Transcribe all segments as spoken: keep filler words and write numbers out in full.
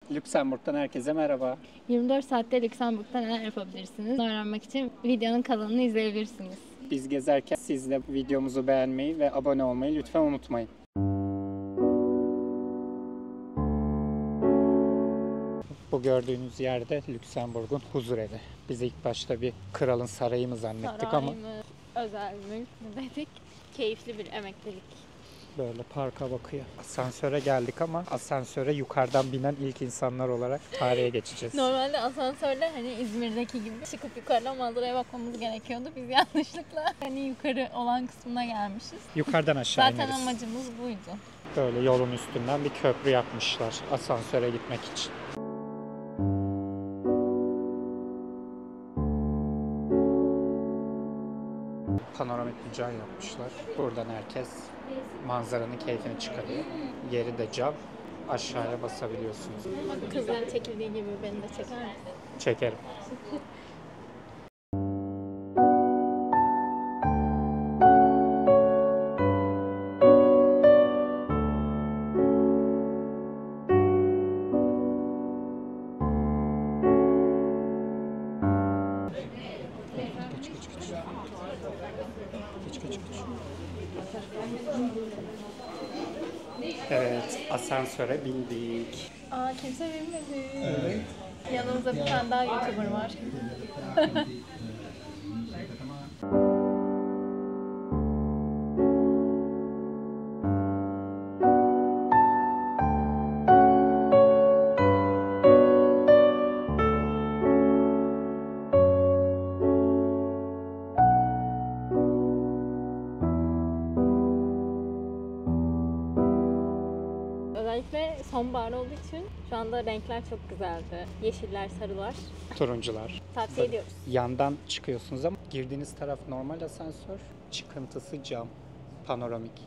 Lüksemburg'dan herkese merhaba. yirmi dört saatte Lüksemburg'da neler yapabilirsiniz? Öğrenmek için videonun kanalını izleyebilirsiniz. Biz gezerken siz de videomuzu beğenmeyi ve abone olmayı lütfen unutmayın. Bu gördüğünüz yerde Lüksemburg'un huzurevi. Biz ilk başta bir kralın sarayı mı zannettik Saray ama mı, özel mülk mü dedik. Keyifli bir emeklilik. böyle parka bakıyor. Asansöre geldik ama asansöre yukarıdan binen ilk insanlar olarak tarihe geçeceğiz. Normalde asansörde hani İzmir'deki gibi çıkıp yukarıdan manzaraya bakmamız gerekiyordu. Biz yanlışlıkla hani yukarı olan kısmına gelmişiz. Yukarıdan aşağı Zaten ineriz. amacımız buydu. Böyle yolun üstünden bir köprü yapmışlar asansöre gitmek için. Panoramik bir cam yapmışlar. Buradan herkes manzaranın keyfini çıkarıyor. Yeri de cam. Aşağıya basabiliyorsunuz. Bak kızların çekildiği gibi beni de çeker misin? Çekerim. Geç geç geç. Geç geç geç. Evet, asansöre bindik. Aa kimse bilmedi. Evet. Yanımızda bir tane daha YouTuber var. Özellikle sonbahar olduğu için şu anda renkler çok güzeldi. Yeşiller, sarılar. Turuncular. Tavsiye ediyoruz. Yandan çıkıyorsunuz ama girdiğiniz taraf normal asansör. Çıkıntısı cam. Panoramik.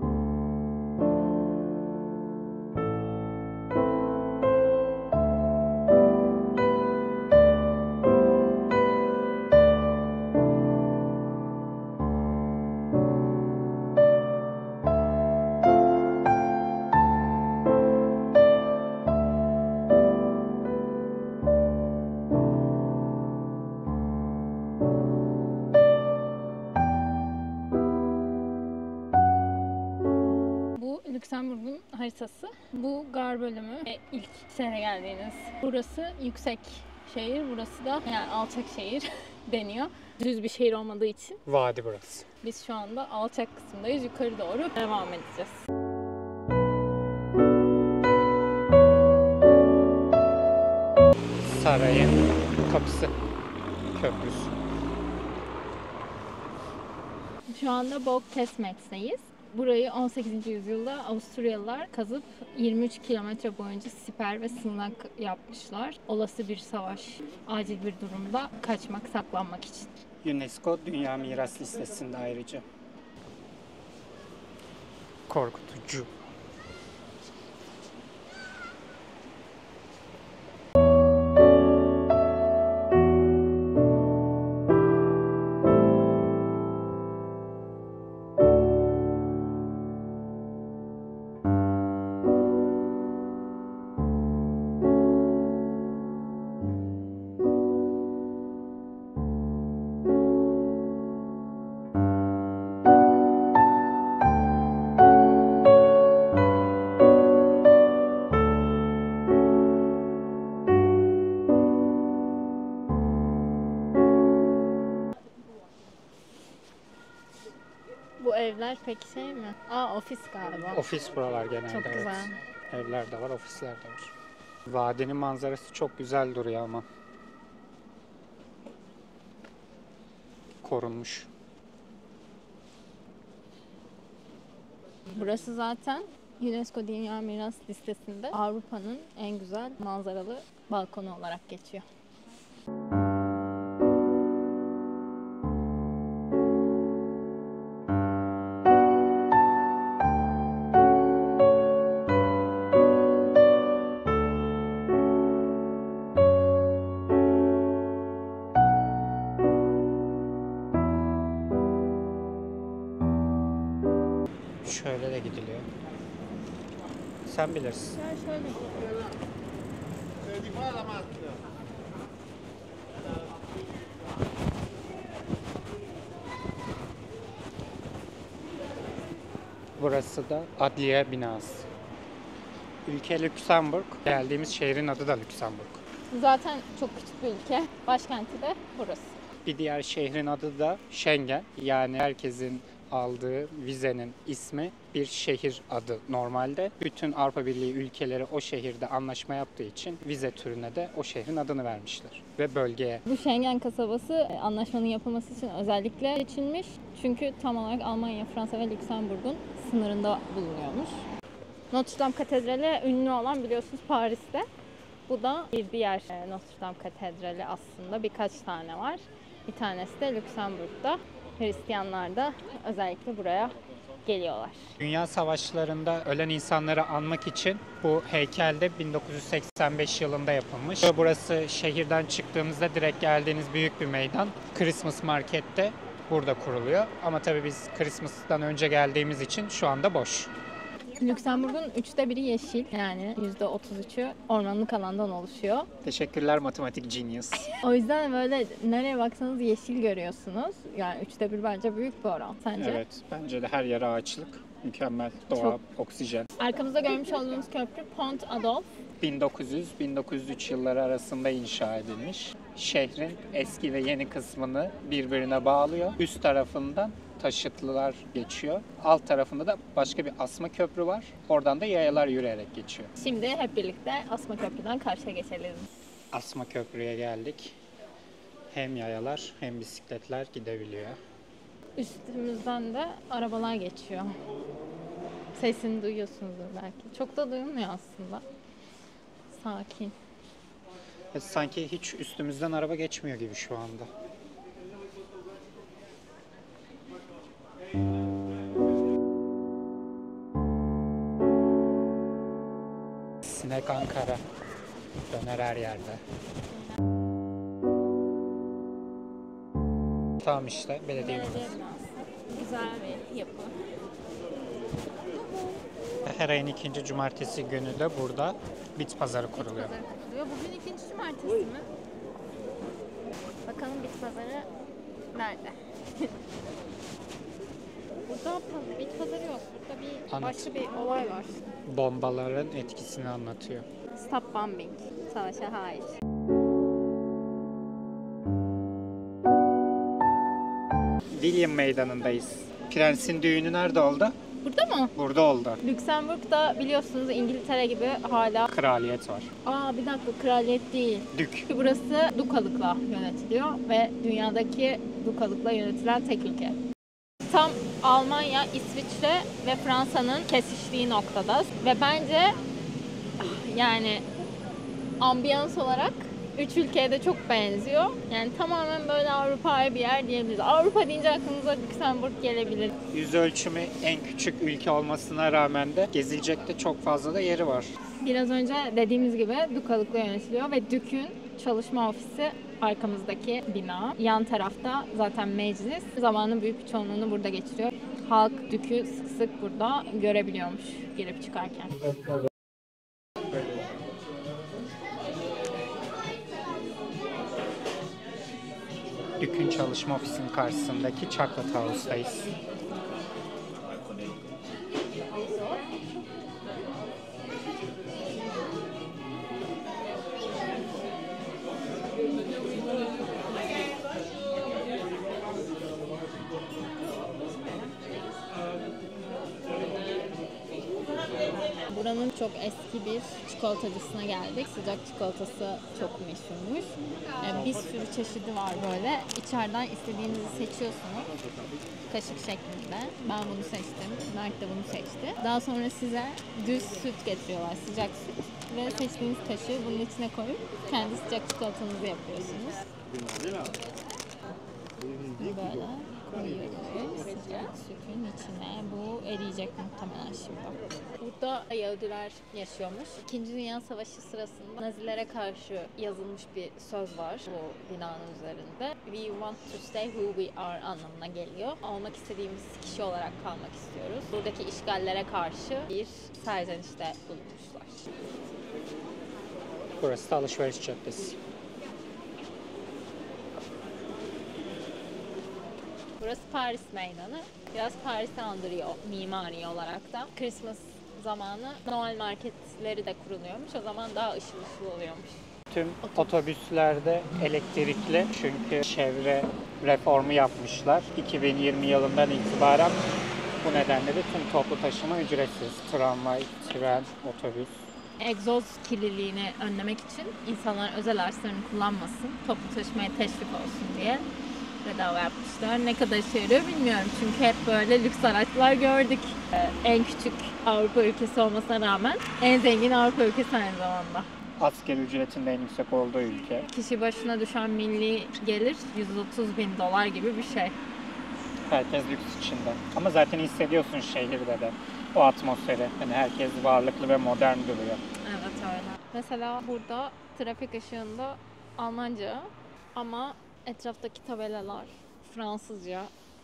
Bu Lüksemburg'un haritası. Bu gar bölümü e, ilk sene geldiğiniz. Burası yüksek şehir, burası da yani alçak şehir deniyor. Düz bir şehir olmadığı için Vadi burası. biz şu anda alçak kısımdayız. Yukarı doğru devam edeceğiz. Sarayın kapısı. Köprüsü. Şu anda Bogtesmets'teyiz. Burayı on sekizinci yüzyılda Avusturyalılar kazıp yirmi üç kilometre boyunca siper ve sığınak yapmışlar. Olası bir savaş, acil bir durumda kaçmak, saklanmak için. UNESCO Dünya Miras Listesi'nde ayrıca. Korkutucu. Bu evler peki şey mi? Aa ofis galiba. Ofis buralar genelde. Çok evet. güzel. Evler de var, ofisler de var. Vadinin manzarası çok güzel duruyor ama. Korunmuş. Burası zaten UNESCO Dünya Miras Listesi'nde Avrupa'nın en güzel manzaralı balkonu olarak geçiyor. Şöyle de gidiliyor. Sen bilirsin. Ben şöyle gidiyorum. Burası da adliye binası. Ülke Lüksemburg. Geldiğimiz şehrin adı da Lüksemburg. Zaten çok küçük bir ülke. Başkenti de burası. Bir diğer şehrin adı da Schengen. Yani herkesin aldığı vizenin ismi bir şehir adı normalde. Bütün Avrupa Birliği ülkeleri o şehirde anlaşma yaptığı için vize türüne de o şehrin adını vermişler. Ve bölgeye. Bu Schengen kasabası anlaşmanın yapılması için özellikle seçilmiş. Çünkü tam olarak Almanya, Fransa ve Lüksemburg'un sınırında bulunuyormuş. Notre Dame Katedrali ünlü olan biliyorsunuz Paris'te. Bu da bir diğer Notre Dame Katedrali aslında. Birkaç tane var. Bir tanesi de Lüksemburg'da. Hristiyanlar da özellikle buraya geliyorlar. Dünya savaşlarında ölen insanları anmak için bu heykel de bin dokuz yüz seksen beş yılında yapılmış. Burası şehirden çıktığımızda direkt geldiğiniz büyük bir meydan. Christmas Market'te burada kuruluyor. Ama tabii biz Christmas'tan önce geldiğimiz için şu anda boş. Lüksemburg'un üçte biri yeşil, yani yüzde otuz üçü ormanlık alandan oluşuyor. Teşekkürler matematik genius. O yüzden böyle nereye baksanız yeşil görüyorsunuz. Yani üçte bir bence büyük bir oran. Sence? Evet, bence de her yer ağaçlık. Mükemmel doğa, Çok. oksijen. Arkamızda görmüş olduğunuz köprü Pont Adolf. bin dokuz yüz bin dokuz yüz üç yılları arasında inşa edilmiş. Şehrin eski ve yeni kısmını birbirine bağlıyor. Üst tarafından taşıtlılar geçiyor. Alt tarafında da başka bir asma köprü var. Oradan da yayalar yürüyerek geçiyor. Şimdi hep birlikte Asma Köprü'den karşıya geçelim. Asma köprüye geldik. Hem yayalar hem bisikletler gidebiliyor. Üstümüzden de arabalar geçiyor. Sesini duyuyorsunuzdur belki. Çok da duyulmuyor aslında. Sakin. E, sanki hiç üstümüzden araba geçmiyor gibi şu anda. Sinek Ankara. Döner her yerde. Tamam işte belediye binası. Güzel bir yapı. Her ayın ikinci cumartesi günü de burada bit pazarı kuruluyor. Pazarı kuruluyor. Bugün ikinci cumartesi mi? Bakalım bit pazarı nerede? Burada bit pazarı yok. Burada bir Anlat. başka bir olay var. Bombaların etkisini anlatıyor. Stop bombing. Savaşa hayır. William Meydanı'ndayız. Prensin düğünü nerede oldu? Burada mı? Burada oldu. Lüksemburg'da biliyorsunuz İngiltere gibi hala... Kraliyet var. Aa bir dakika, kraliyet değil. Dük. Burası dukalıkla yönetiliyor ve dünyadaki dukalıkla yönetilen tek ülke. Tam Almanya, İsviçre ve Fransa'nın kesiştiği noktada ve bence yani ambiyans olarak üç ülkeye de çok benziyor. Yani tamamen böyle Avrupa'ya bir yer diyebiliriz. Avrupa deyince aklınıza Lüksemburg gelebilir. Yüz ölçümü en küçük ülke olmasına rağmen de gezilecek de çok fazla da yeri var. Biraz önce dediğimiz gibi dukalıkla yönetiliyor ve Dük'ün çalışma ofisi arkamızdaki bina. Yan tarafta zaten meclis. Zamanın büyük bir çoğunluğunu burada geçiriyor. Halk Dük'ü sık sık burada görebiliyormuş girip çıkarken. Dük'ün çalışma ofisinin karşısındaki Chocolate House'dayız. Buranın çok eski bir çikolatacısına geldik. Sıcak çikolatası çok meşhurmuş. Yani bir sürü çeşidi var böyle. İçeriden istediğinizi seçiyorsunuz. Kaşık şeklinde. Ben bunu seçtim. Mert de bunu seçti. Daha sonra size düz süt getiriyorlar. Sıcak süt. Ve seçtiğiniz kaşığı bunun içine koyup kendi sıcak çikolatanızı yapıyorsunuz. Böyle koyuyoruz sıcak sütün içine. Bu eriyecek muhtemelen şimdi. Burada Yahudiler yaşıyormuş. İkinci Dünya Savaşı sırasında Nazilere karşı yazılmış bir söz var bu binanın üzerinde. We want to stay who we are anlamına geliyor. Olmak istediğimiz kişi olarak kalmak istiyoruz. Buradaki işgallere karşı bir serzenişte bulunmuşlar. Burası da alışveriş caddesi. Burası Paris Meydanı. Biraz Paris'i andırıyor mimari olarak da. Christmas zamanı Noel marketleri de kuruluyormuş. O zaman daha ışıl ışıl oluyormuş. Tüm otobüslerde elektrikli çünkü çevre reformu yapmışlar. iki bin yirmi yılından itibaren bu nedenle de tüm toplu taşıma ücretsiz. Tramvay, tren, otobüs. Egzoz kirliliğini önlemek için insanlar özel araçlarını kullanmasın, toplu taşımaya teşvik olsun diye bedava yapmışlar. Ne kadar işe yarıyor bilmiyorum çünkü hep böyle lüks araçlar gördük. Ee, en küçük Avrupa ülkesi olmasına rağmen en zengin Avrupa ülkesi aynı zamanda. Asgari ücretin de en yüksek olduğu ülke. Kişi başına düşen milli gelir yüz otuz bin dolar gibi bir şey. Herkes lüks içinde. Ama zaten hissediyorsun şehirde de o atmosferi. Yani herkes varlıklı ve modern duruyor. Evet öyle. Mesela burada trafik ışığında Almanca ama etraftaki tabelalar Fransızca.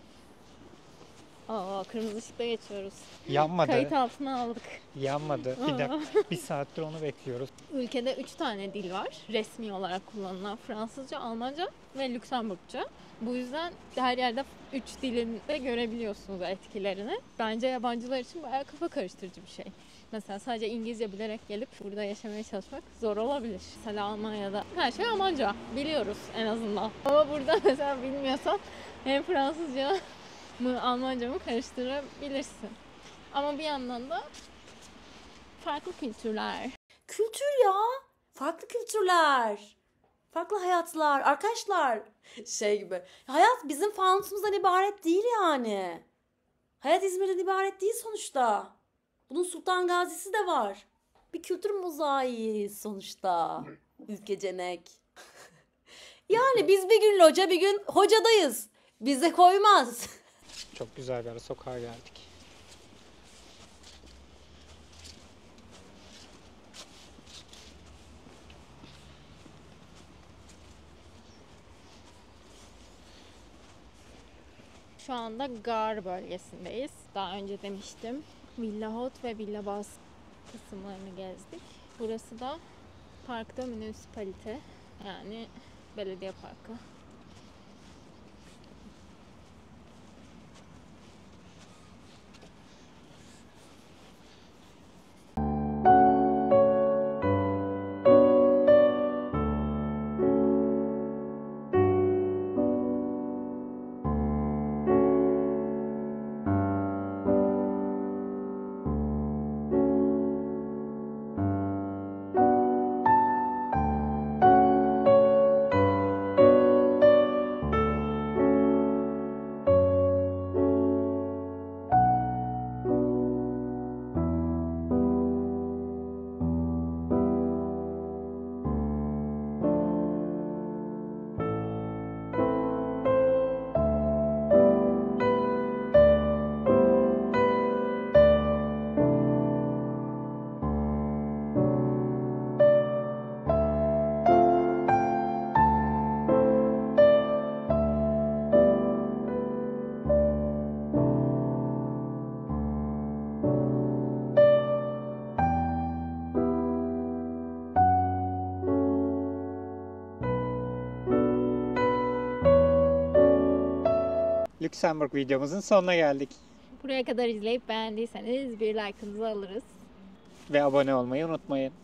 Aa, kırmızı ışıkta geçiyoruz. Yanmadı. Kayıt altına aldık. Yanmadı. Bir dakika, bir saattir onu bekliyoruz. Ülkede üç tane dil var. Resmi olarak kullanılan Fransızca, Almanca ve Lüksemburgca. Bu yüzden her yerde üç dilin de görebiliyorsunuz etkilerini. Bence yabancılar için bayağı kafa karıştırıcı bir şey. Mesela sadece İngilizce bilerek gelip burada yaşamaya çalışmak zor olabilir. Mesela Almanya'da her şey Almanca. Biliyoruz en azından. Ama burada mesela bilmiyorsan hem Fransızca mı Almanca mı karıştırabilirsin. Ama bir yandan da farklı kültürler. Kültür ya. Farklı kültürler. Farklı hayatlar. Arkadaşlar şey gibi. Hayat bizim fanusumuzdan ibaret değil yani. Hayat İzmir'den ibaret değil sonuçta. Bunun Sultan Gazi'si de var. Bir kültür mozaiği sonuçta. Ülkecenek. Yani biz bir gün loca bir gün hocadayız. Bize koymaz. Çok güzel bir ara sokağa geldik. Şu anda Gar bölgesindeyiz. Daha önce demiştim. Villa Hot ve Villa Bas kısımlarını gezdik. Burası da Park de Municipalite, yani belediye parkı. Lüksemburg videomuzun sonuna geldik. Buraya kadar izleyip beğendiyseniz bir like'ınızı alırız. Ve abone olmayı unutmayın.